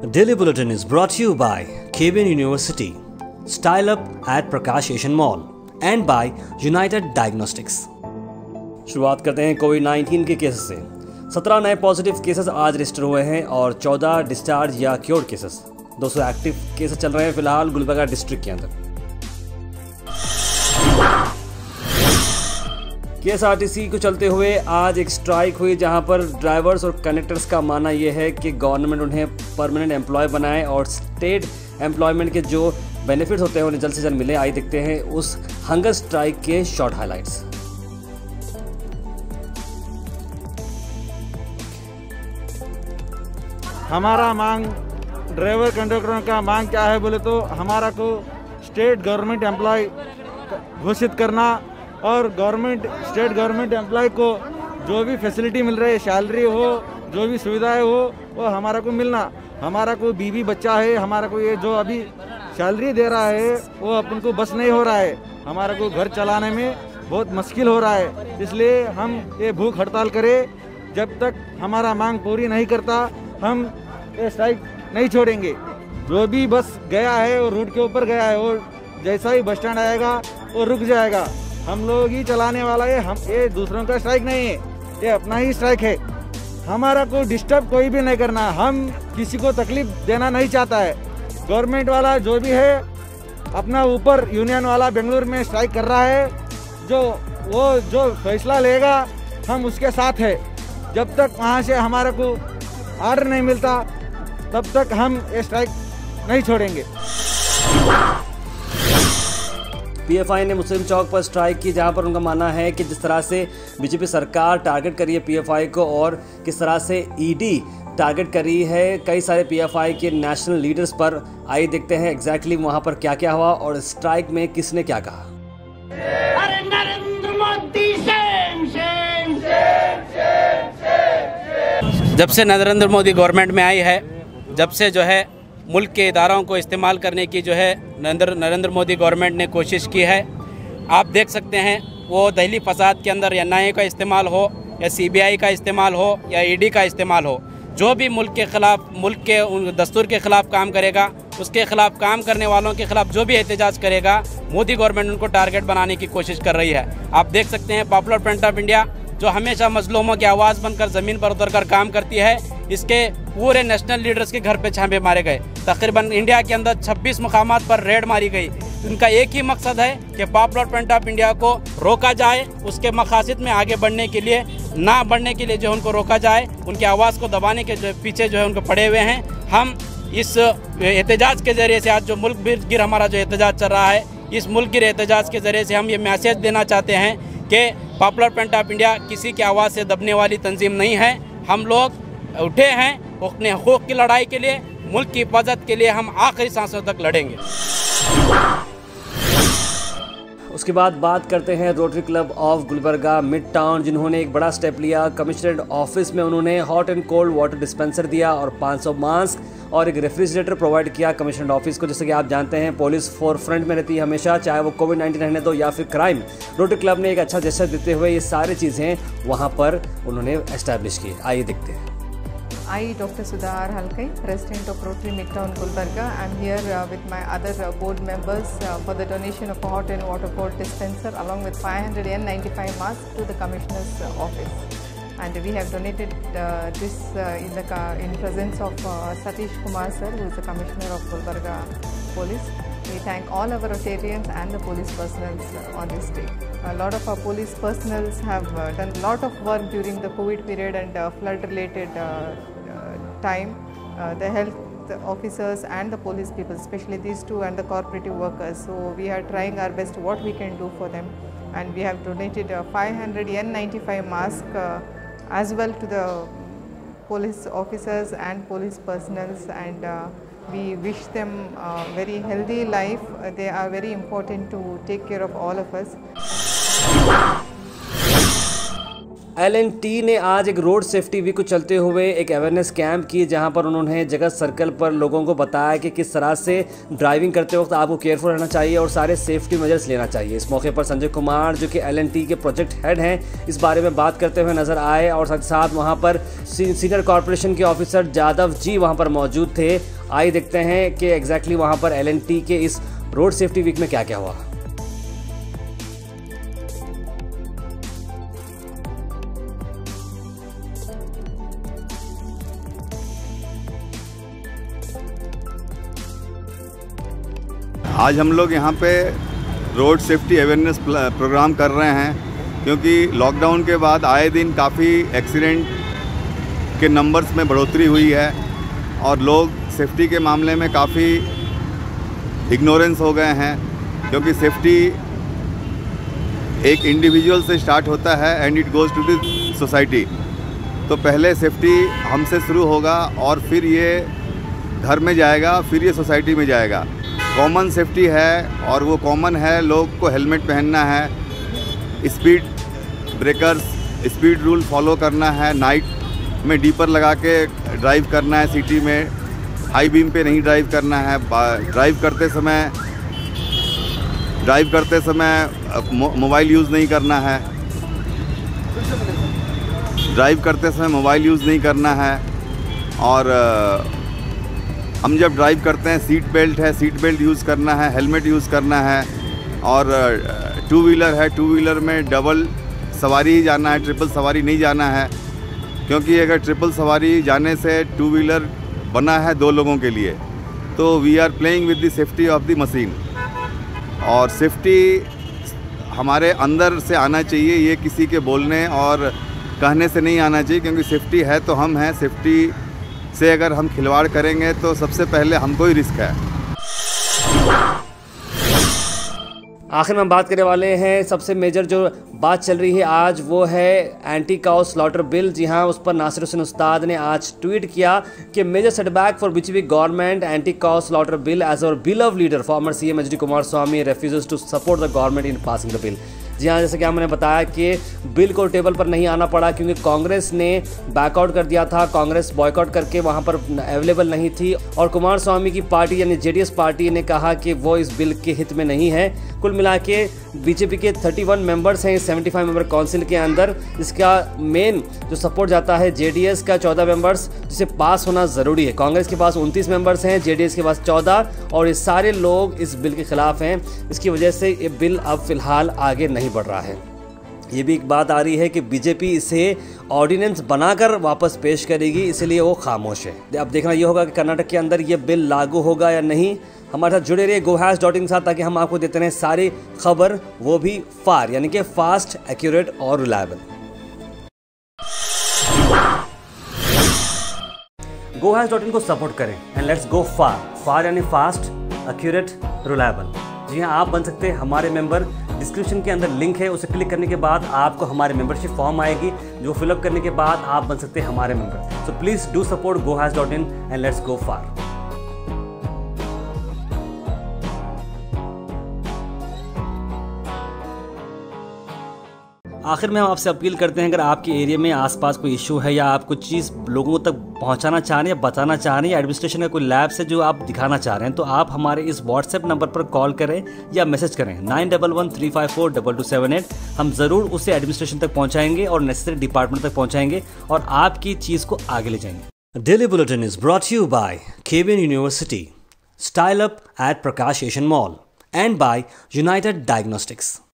Daily Bulletin is brought to you by KBN University, Style Up at Prakash Asian Mall and by United Diagnostics। शुरुआत करते हैं कोविड-19 के cases से। 17 नए positive cases आज register हुए हैं और 14 डिस्चार्ज या क्योर्ड केसेस। 200 एक्टिव केसेस चल रहे हैं फिलहाल गुलबर्गा डिस्ट्रिक्ट के अंदर। केएसआरटीसी को चलते हुए आज एक स्ट्राइक हुई जहां पर ड्राइवर्स और कंडक्टर्स का मानना यह है कि गवर्नमेंट उन्हें परमानेंट एम्प्लॉय बनाए और स्टेट एम्प्लॉयमेंट के जो बेनिफिट्स होते हैं उन्हें जल्द से जल्द मिले। आइए देखते हैं उस हंगर स्ट्राइक के शॉर्ट हाइलाइट्स। हमारा मांग ड्राइवर कंडक्टरों का मांग क्या है बोले तो हमारा को स्टेट गवर्नमेंट एम्प्लॉय घोषित करना और स्टेट गवर्नमेंट एम्प्लॉय को जो भी फैसिलिटी मिल रही है, सैलरी हो, जो भी सुविधाएं हो, वो हमारा को मिलना। हमारा को बीवी बच्चा है, हमारा को ये जो अभी सैलरी दे रहा है वो अपन को बस नहीं हो रहा है। हमारा को घर चलाने में बहुत मुश्किल हो रहा है, इसलिए हम ये भूख हड़ताल करें। जब तक हमारा मांग पूरी नहीं करता हम ये स्ट्राइक नहीं छोड़ेंगे। जो भी बस गया है वो रूट के ऊपर गया है, वो जैसा ही बस स्टैंड आएगा वो रुक जाएगा। हम लोग ही चलाने वाला है, हम ये दूसरों का स्ट्राइक नहीं है, ये अपना ही स्ट्राइक है। हमारा को डिस्टर्ब कोई भी नहीं करना, हम किसी को तकलीफ देना नहीं चाहता है। गवर्नमेंट वाला जो भी है अपना ऊपर यूनियन वाला बेंगलुरु में स्ट्राइक कर रहा है, जो फैसला लेगा हम उसके साथ है। जब तक वहाँ से हमारा को ऑर्डर नहीं मिलता तब तक हम ये स्ट्राइक नहीं छोड़ेंगे। पीएफआई ने मुस्लिम चौक पर स्ट्राइक की जहां पर उनका मानना है कि जिस तरह से बीजेपी सरकार टारगेट कर रही है पीएफआई को और किस तरह से ईडी टारगेट कर रही है कई सारे पीएफआई के नेशनल लीडर्स पर। आइए देखते हैं एग्जैक्टली वहां पर क्या क्या हुआ और स्ट्राइक में किसने क्या कहा। अरे नरेंद्र मोदी जब से नरेंद्र मोदी गवर्नमेंट में आई है, जब से जो है मुल्क के इदारों को इस्तेमाल करने की जो है नरेंद्र मोदी गवर्नमेंट ने कोशिश की है। आप देख सकते हैं वो दहली फसाद के अंदर एनआईए का इस्तेमाल हो या सीबीआई का इस्तेमाल हो या ईडी का इस्तेमाल हो, जो भी मुल्क के ख़िलाफ़, मुल्क के दस्तूर के ख़िलाफ़ काम करेगा, उसके ख़िलाफ़ काम करने वालों के ख़िलाफ़ जो भी एहतजाज करेगा, मोदी गवर्नमेंट उनको टारगेट बनाने की कोशिश कर रही है। आप देख सकते हैं पॉपुलर फ्रंट ऑफ इंडिया जो हमेशा मजलूमों की आवाज़ बनकर ज़मीन पर उतरकर काम करती है, इसके पूरे नेशनल लीडर्स के घर पे छापे मारे गए। तकरीबन इंडिया के अंदर 26 मुकामात पर रेड मारी गई। उनका एक ही मकसद है कि पॉपुलर फ्रंट ऑफ इंडिया को रोका जाए, उसके मकासद में आगे बढ़ने के लिए ना बढ़ने के लिए जो उनको रोका जाए, उनकी आवाज़ को दबाने के जो पीछे जो है उनको पड़े हुए हैं। हम इस एहतजाज के ज़रिए से आज जो मुल्क गिर हमारा जो एहतजाज चल रहा है, इस मुल्क गिर एहतजाज के ज़रिए से हम ये मैसेज देना चाहते हैं कि पॉपुलर फ्रंट ऑफ इंडिया किसी की आवाज़ से दबने वाली तंजीम नहीं है। हम लोग उठे हैं अपने हकूक़ की लड़ाई के लिए, मुल्क की हिफाजत के लिए हम आखिरी सांसों तक लड़ेंगे। उसके बाद बात करते हैं Rotary Club of Gulbarga mid town, जिन्होंने एक बड़ा स्टेप लिया। कमिश्नरेट ऑफिस में उन्होंने hot and cold water dispenser दिया और 500 मास्क और एक रेफ्रिजरेटर प्रोवाइड किया कमिश्नरेट ऑफिस को। जैसे कि आप जानते हैं पुलिस फोर फ्रंट में रहती है हमेशा, चाहे वो कोविड-19 रहने दो या फिर क्राइम। रोटरी क्लब ने एक अच्छा जेस्चर देते हुए ये सारी चीज़ें वहाँ पर उन्होंने एस्टैब्लिश की। आइए देखते हैं। I, Dr. Sudha R. Halkai, President of Rotary Midtown Gulbarga. I am here with my other board members for the donation of a hot and water cold dispenser along with 500 N95 masks to the Commissioner's office. And we have donated this in presence of Satish Kumar sir, who is the Commissioner of Gulbarga Police. We thank all our Rotarians and the police personnel on this day. A lot of our police personnel have done a lot of work during the COVID period and flood-related time. The health officers and the police people, especially these two, and the cooperative workers. So we are trying our best what we can do for them, and we have donated 500 N95 masks as well to the police officers and police personnel, and we wish them a very healthy life. They are very important to take care of all of us. L&T ने आज एक road safety week को चलते हुए एक awareness camp की, जहां पर उन्होंने जगत सर्कल पर लोगों को बताया कि किस तरह से ड्राइविंग करते वक्त आपको केयरफुल रहना चाहिए और सारे सेफ्टी मेजर्स लेना चाहिए। इस मौके पर संजय कुमार जो कि L&T के प्रोजेक्ट हेड हैं, इस बारे में बात करते हुए नजर आए और साथ साथ वहां पर सीनियर कॉर्पोरेशन के ऑफिसर जादव जी वहां पर मौजूद थे। आइए देखते हैं कि एग्जैक्टली वहां पर L&T के इस रोड सेफ्टी वीक में क्या क्या हुआ। आज हम लोग यहाँ पे रोड सेफ्टी अवेयरनेस प्रोग्राम कर रहे हैं, क्योंकि लॉकडाउन के बाद आए दिन काफ़ी एक्सीडेंट के नंबर्स में बढ़ोतरी हुई है और लोग सेफ्टी के मामले में काफ़ी इग्नोरेंस हो गए हैं। क्योंकि सेफ्टी एक इंडिविजुअल से स्टार्ट होता है and it goes to the society. तो पहले सेफ्टी हमसे शुरू होगा और फिर ये घर में जाएगा, फिर ये सोसाइटी में जाएगा। कॉमन सेफ्टी है और वो कॉमन है, लोग को हेलमेट पहनना है, speed breakers, speed rule follow करना है, नाइट में डीपर लगा के ड्राइव करना है, सिटी में हाई बीम पे नहीं ड्राइव करना है, ड्राइव करते समय मोबाइल यूज़ नहीं करना है, और हम जब ड्राइव करते हैं सीट बेल्ट यूज़ करना है, हेलमेट यूज़ करना है। और टू व्हीलर है, टू व्हीलर में डबल सवारी ही जाना है, ट्रिपल सवारी नहीं जाना है। क्योंकि अगर ट्रिपल सवारी जाने से टू व्हीलर बना है 2 लोगों के लिए, तो we are playing with the safety of the machine. और सेफ्टी हमारे अंदर से आना चाहिए, ये किसी के बोलने और कहने से नहीं आना चाहिए। क्योंकि सेफ्टी है तो हम हैं, सेफ्टी से अगर हम खिलवाड़ करेंगे तो सबसे पहले हमको ही रिस्क है। आखिर में हम बात करने वाले हैं, सबसे मेजर जो बात चल रही है आज वो है एंटी काउ स्लॉटर बिल। जी हाँ, उस पर नासिर हुसैन उस्ताद ने आज ट्वीट किया कि major setback for BJP government anti cow slaughter bill as our beloved leader former CM HD Kumaraswamy refuses to support the government in passing the bill. जी हाँ, जैसे कि हमने बताया कि बिल को टेबल पर नहीं आना पड़ा क्योंकि कांग्रेस ने बैकआउट कर दिया था, कांग्रेस बॉयकॉट करके वहां पर अवेलेबल नहीं थी और कुमारस्वामी की पार्टी यानी JDS पार्टी ने कहा कि वो इस बिल के हित में नहीं है। कुल मिला के बीजेपी के 31 मेंबर्स हैं 75 मेंबर काउंसिल के अंदर। इसका मेन जो सपोर्ट जाता है JDS का 14 मेंबर्स, जिसे पास होना ज़रूरी है। कांग्रेस के पास 29 मेंबर्स हैं, JDS के पास 14, और ये सारे लोग इस बिल के खिलाफ हैं। इसकी वजह से ये बिल अब फिलहाल आगे नहीं बढ़ रहा है। ये भी एक बात आ रही है कि बीजेपी इसे ऑर्डिनेंस बनाकर वापस पेश करेगी, इसलिए वो खामोश है। अब देखना ये होगा कि कर्नाटक के अंदर ये बिल लागू होगा या नहीं। हमारे साथ जुड़े रहिए gohas.in के साथ, ताकि हम आपको देते रहें सारी खबर, वो भी फार यानी कि फास्ट, एक्यूरेट और रिलायबल। gohas.in को सपोर्ट करें एंड लेट्स गो फार यानी फास्ट, एक्यूरेट, रिलायबल। जी हाँ, आप बन सकते हैं हमारे मेंबर। डिस्क्रिप्शन के अंदर लिंक है, उसे क्लिक करने के बाद आपको हमारे मेंबरशिप फॉर्म आएगी, जो फिलअप करने के बाद आप बन सकते हैं हमारे member. So please do support gohas.in and let's go far. आखिर में हम आपसे अपील करते हैं, अगर आपके एरिया में आसपास कोई इशू है या आप कुछ चीज़ लोगों तक पहुंचाना चाह रहे हैं या बताना चाह रहे हैं या एडमिनिस्ट्रेशन का कोई लैब से जो आप दिखाना चाह रहे हैं, तो आप हमारे इस व्हाट्सएप नंबर पर कॉल करें या मैसेज करें 9113542278। हम ज़रूर उसे एडमिनिस्ट्रेशन तक पहुँचाएंगे और नेसेसरी डिपार्टमेंट तक पहुँचाएंगे और आपकी चीज़ को आगे ले जाएंगे। Daily bulletin is brought you by KBN university, style up at Prakash Asian Mall, and by United diagnostics.